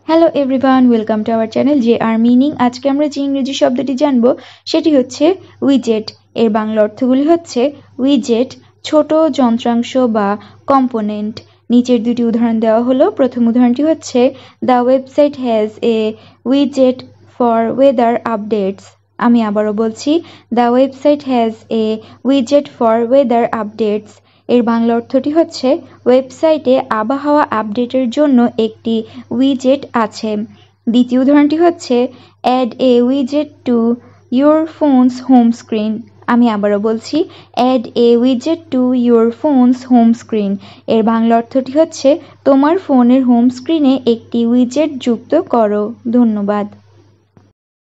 Hello everyone, welcome to our channel J R meaning. আজকে আমরা যে ইংরেজি শব্দটি জানবো সেটি হচ্ছে উইজেট। এর বাংলা অর্থগুলি হচ্ছে উইজেট, ছোট যন্ত্রাংশ বা কম্পোনেন্ট। নিচের দুটি উদাহরণ দেওয়া হলো। প্রথম উদাহরণটি হচ্ছে দ্য ওয়েবসাইট হ্যাজ এ উইজেট ফর ওয়েদার আপডেটস। আমি আবারও বলছি, দ্য ওয়েবসাইট হ্যাজ এ উইজেট ফর ওয়েদার আপডেটস। এর বাংলা অর্থটি হচ্ছে ওয়েবসাইটে আবহাওয়া আপডেটের জন্য একটি উইজেট আছে। দ্বিতীয় উদাহরণটি হচ্ছে অ্যাড এ উইজেট to your phone's home screen. আমি আবারও বলছি, অ্যাড এ উইজেট to your phone's home screen. এর বাংলা অর্থটি হচ্ছে তোমার ফোনের হোম স্ক্রিনে একটি উইজেট যুক্ত করো। ধন্যবাদ।